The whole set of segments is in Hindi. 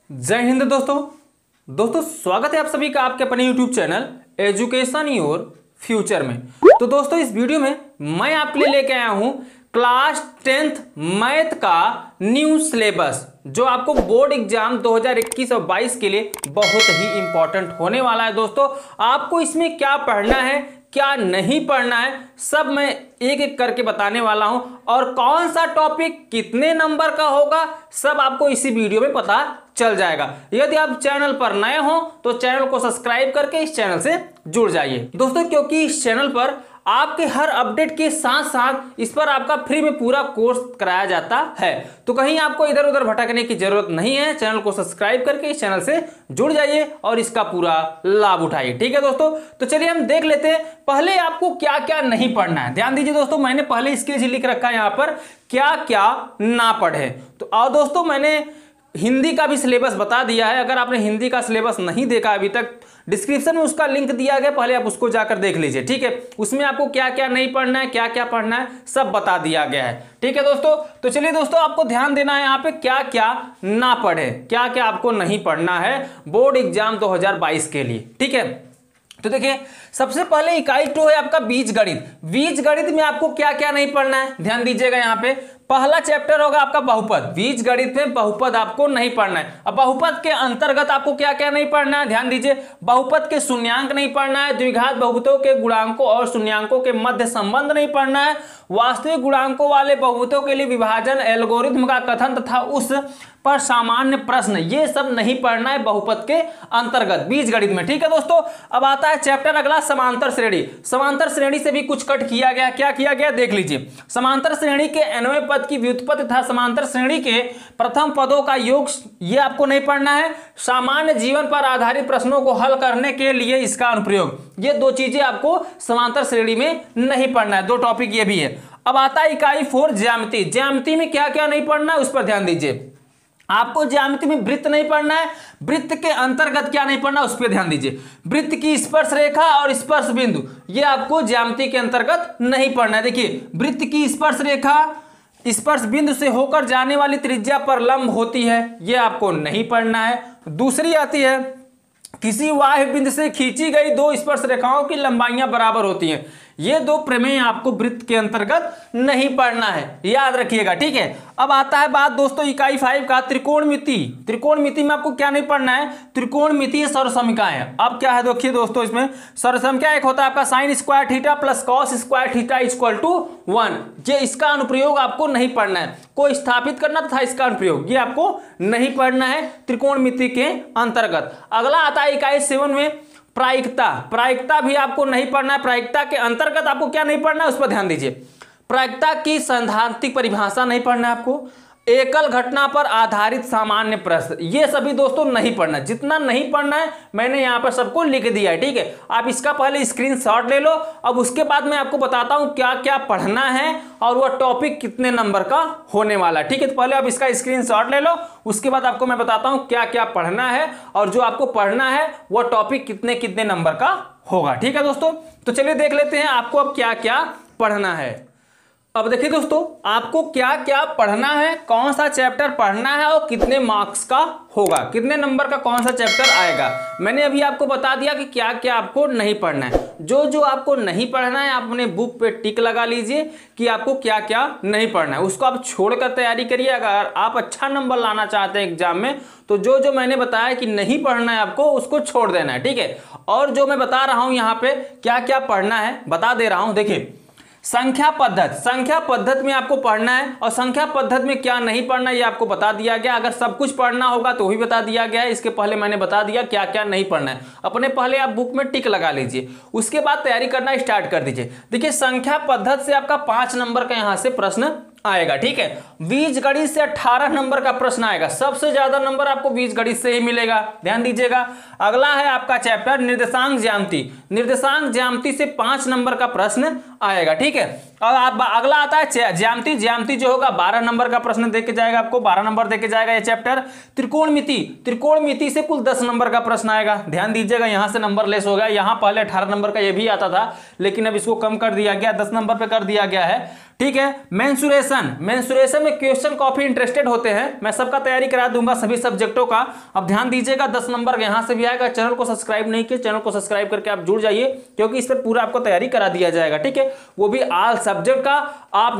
जय हिंद दोस्तों स्वागत है आप सभी का आपके अपने YouTube channel education your future में। तो दोस्तों इस वीडियो में मैं आपके लिए लेके आया हूं क्लास 10th मैथ का न्यू सिलेबस जो आपको बोर्ड एग्जाम 2021 और 22 के लिए बहुत ही इंपॉर्टेंट होने वाला है। दोस्तों आपको इसमें क्या पढ़ना है क्या नहीं पढ़ना है सब मैं एक एक करके बताने वाला हूं और कौन सा टॉपिक कितने नंबर का होगा सब आपको इसी वीडियो में पता चल जाएगा। यदि आप चैनल पर नए हो तो चैनल को सब्सक्राइब करके इस चैनल से जुड़ जाइए दोस्तों, क्योंकि इस चैनल पर आपके हर अपडेट के साथ साथ इस पर आपका फ्री में पूरा कोर्स कराया जाता है। तो कहीं आपको इधर उधर भटकने की जरूरत नहीं है, चैनल को सब्सक्राइब करके इस चैनल से जुड़ जाइए और इसका पूरा लाभ उठाइए। ठीक है दोस्तों, तो चलिए हम देख लेते हैं पहले आपको क्या क्या नहीं पढ़ना है। ध्यान दीजिए दोस्तों, मैंने पहले इसके लिए लिख रखा है यहाँ पर क्या क्या ना पढ़े। तो और दोस्तों मैंने हिंदी का भी सिलेबस बता दिया है। अगर आपने हिंदी का सिलेबस नहीं देखा अभी तक, डिस्क्रिप्शन में उसका लिंक दिया गया, पहले आप उसको जाकर देख लीजिए। ठीक है, उसमें आपको क्या क्या नहीं पढ़ना है क्या क्या पढ़ना है सब बता दिया गया है। ठीक है दोस्तों, तो चलिए दोस्तों आपको ध्यान देना है यहाँ पे क्या क्या ना पढ़े, क्या क्या आपको नहीं पढ़ना है बोर्ड एग्जाम 2022 के लिए। ठीक है, तो देखिए सबसे पहले इकाई 2 है आपका बीज गणित। बीज गणित में आपको क्या क्या नहीं पढ़ना है ध्यान दीजिएगा। यहाँ पे पहला चैप्टर होगा आपका बहुपद। बीज गणित में बहुपद आपको नहीं पढ़ना है। अब बहुपद के अंतर्गत आपको क्या क्या नहीं पढ़ना है ध्यान दीजिए। बहुपद के शून्यांक नहीं पढ़ना है, द्विघात बहुपदों के गुणांकों और शून्यांकों के मध्य संबंध नहीं पढ़ना है, वास्तविक गुणांकों वाले बहुपदों के लिए विभाजन एल्गोरिथम का कथन तथा उस पर सामान्य प्रश्न, ये सब नहीं पढ़ना है बहुपद के अंतर्गत बीज गणित में। ठीक है दोस्तों, अब आता है चैप्टर अगला समांतर श्रेणी। समांतर श्रेणी से भी कुछ कट किया गया, क्या किया गया देख लीजिए। समांतर श्रेणी के nवें पद की व्युत्पत्ति तथा समांतर श्रेणी के प्रथम पदों का योग, ये आपको नहीं पढ़ना है। सामान्य जीवन पर आधारित प्रश्नों को हल करने के लिए इसका अनुप्रयोग, ये दो चीजें आपको समांतर श्रेणी में नहीं पढ़ना है, दो टॉपिक ये भी है। अब आता है इकाई 4 ज्यामिति। ज्यामिति में क्या क्या नहीं पढ़ना है उस पर ध्यान दीजिए। आपको ज्यामिति में वृत्त नहीं पढ़ना है, वृत्त के अंतर्गत क्या नहीं पढ़ना उस पर ध्यान दीजिए। वृत्त की स्पर्श रेखा और स्पर्श बिंदु, ये आपको ज्यामिति के अंतर्गत नहीं पढ़ना है। देखिए वृत्त की स्पर्श रेखा स्पर्श बिंदु से होकर जाने वाली त्रिज्या पर लंब होती है, ये आपको नहीं पढ़ना है। दूसरी आती है किसी वाह्य बिंदु से खींची गई दो स्पर्श रेखाओं की लंबाइयां बराबर होती हैं, ये दो प्रमेय आपको वृत्त के अंतर्गत नहीं पढ़ना है, याद रखिएगा। ठीक है, अब आता है बात दोस्तों इकाई 5 का त्रिकोणमिति। त्रिकोणमिति में आपको क्या नहीं पढ़ना है, त्रिकोणमितीय सर्वसमीकाएं। अब क्या है देखिए दोस्तों, इसमें सर्वसमीका एक होता है आपका sine square theta plus cos square theta equal to 1, ये इसका अनुप्रयोग आपको नहीं पढ़ना है। को स्थापित करना तथा इसका अनुप्रयोग ये आपको नहीं पढ़ना है त्रिकोणमिति के अंतर्गत। अगला आता है इकाई 7 में प्रायिकता। प्रायिकता भी आपको नहीं पढ़ना है। प्रायिकता के अंतर्गत आपको क्या नहीं पढ़ना है उस पर ध्यान दीजिए। प्रायिकता की सैद्धांतिक परिभाषा नहीं पढ़ना है आपको। एकल घटना पर आधारित सामान्य प्रश्न, ये सभी दोस्तों नहीं पढ़ना। जितना नहीं पढ़ना है मैंने यहाँ पर सबको लिख दिया है। ठीक है, आप इसका पहले स्क्रीनशॉट ले लो। अब उसके बाद मैं आपको बताता हूँ क्या क्या पढ़ना है और वह टॉपिक कितने नंबर का होने वाला है। ठीक है, तो पहले आप इसका स्क्रीनशॉट ले लो, उसके बाद आपको मैं बताता हूँ क्या क्या पढ़ना है और जो आपको पढ़ना है वह टॉपिक कितने कितने नंबर का होगा। ठीक है दोस्तों, तो चलिए देख लेते हैं आपको अब क्या क्या पढ़ना है। अब देखिए दोस्तों आपको क्या क्या पढ़ना है, कौन सा चैप्टर पढ़ना है और कितने मार्क्स का होगा, कितने नंबर का कौन सा चैप्टर आएगा। मैंने अभी आपको बता दिया कि क्या क्या आपको नहीं पढ़ना है। जो जो आपको नहीं पढ़ना है आप अपने बुक पे टिक लगा लीजिए कि आपको क्या क्या नहीं पढ़ना है, उसको आप छोड़कर तैयारी करिए। अगर आप अच्छा नंबर लाना चाहते हैं एग्जाम में तो जो जो मैंने बताया कि नहीं पढ़ना है आपको उसको छोड़ देना है। ठीक है, और जो मैं बता रहा हूँ यहाँ पे क्या क्या पढ़ना है बता दे रहा हूँ। देखिए संख्या पद्धति, संख्या पद्धति में आपको पढ़ना है और संख्या पद्धति में क्या नहीं पढ़ना ये आपको बता दिया गया। अगर सब कुछ पढ़ना होगा तो भी बता दिया गया है, इसके पहले मैंने बता दिया क्या क्या नहीं पढ़ना है। अपने पहले आप बुक में टिक लगा लीजिए, उसके बाद तैयारी करना स्टार्ट कर दीजिए। देखिए संख्या पद्धति से आपका 5 नंबर का यहाँ से प्रश्न आएगा। ठीक है, बीज गणित से 18 नंबर का प्रश्न आएगा, सबसे ज्यादा नंबर आपको बीज गणित से ही मिलेगा, ध्यान दीजिएगा। अगला है आपका चैप्टर निर्देशांक ज्यामिति। निर्देशांक ज्यामिति से 5 नंबर का प्रश्न आएगा। ठीक है, और आप अगला आता है ज्यामिति। ज्यामिति जो होगा 12 नंबर का प्रश्न देके जाएगा, आपको 12 नंबर देके जाएगा ये चैप्टर। त्रिकोणमिति, त्रिकोणमिति से कुल 10 नंबर का प्रश्न आएगा। ध्यान दीजिएगा, यहां से नंबर लेस हो गया। यहां पहले 18 नंबर का ये भी आता था, लेकिन अब इसको कम कर दिया गया, 10 नंबर पे कर दिया गया है। ठीक है। मेंसुरेशन, मेंसुरेशन में क्वेश्चन काफी इंटरेस्टेड होते हैं, मैं सबका तैयारी करा दूंगा सभी सब्जेक्टों का। अब ध्यान दीजिएगा, 10 नंबर यहां से भी आएगा। चैनल को सब्सक्राइब नहीं किए, चैनल को सब्सक्राइब करके आप जुड़ जाइए, क्योंकि इस पर पूरा आपको तैयारी करा दिया जाएगा। ठीक है, वो भी ऑल सब्जेक्ट का। आप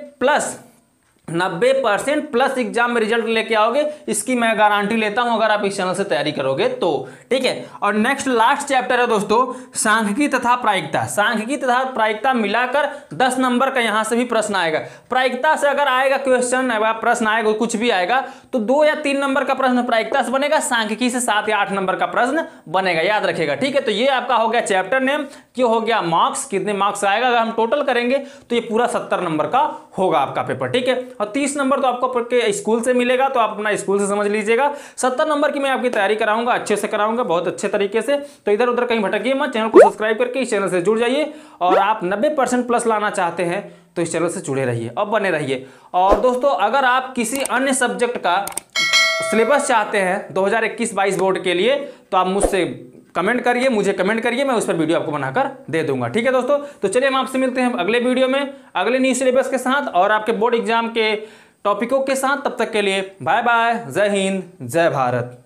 90% प्लस एग्जाम में रिजल्ट लेके आओगे, इसकी मैं गारंटी लेता हूं, अगर आप इस चैनल से तैयारी करोगे तो। ठीक है। और नेक्स्ट लास्ट चैप्टर है दोस्तों सांख्यिकी तथा प्रायिकता। सांख्यिकी तथा प्रायिकता मिलाकर 10 नंबर का यहां से भी प्रश्न आएगा। प्रायिकता से अगर आएगा क्वेश्चन, प्रश्न आएगा, कुछ भी आएगा तो 2 या 3 नंबर का प्रश्न प्रायिकता से बनेगा, सांख्यिकी से 7 या 8 नंबर का प्रश्न बनेगा, याद रखिएगा। ठीक है, तो ये आपका हो गया चैप्टर नेम, क्यों हो गया मार्क्स, कितने मार्क्स आएगा। अगर हम टोटल करेंगे तो ये पूरा 70 नंबर का होगा आपका पेपर। ठीक है, और 30 नंबर तो आपको स्कूल से मिलेगा, तो आप अपना स्कूल से समझ लीजिएगा। 70 नंबर की मैं आपकी तैयारी कराऊंगा, अच्छे से कराऊंगा, बहुत अच्छे तरीके से। तो इधर उधर कहीं भटकिए मत, चैनल को सब्सक्राइब करके इस चैनल से जुड़ जाइए। और आप 90% प्लस लाना चाहते हैं तो इस चैनल से जुड़े रहिए और बने रहिए। और दोस्तों, अगर आप किसी अन्य सब्जेक्ट का सिलेबस चाहते हैं 2021-22 बोर्ड के लिए, तो आप मुझसे कमेंट करिए, मुझे कमेंट करिए, मैं उस पर वीडियो आपको बनाकर दे दूंगा। ठीक है दोस्तों, तो चलिए हम आपसे मिलते हैं अगले वीडियो में, अगले न्यू सिलेबस के साथ और आपके बोर्ड एग्जाम के टॉपिकों के साथ। तब तक के लिए बाय बाय, जय हिंद, जय भारत।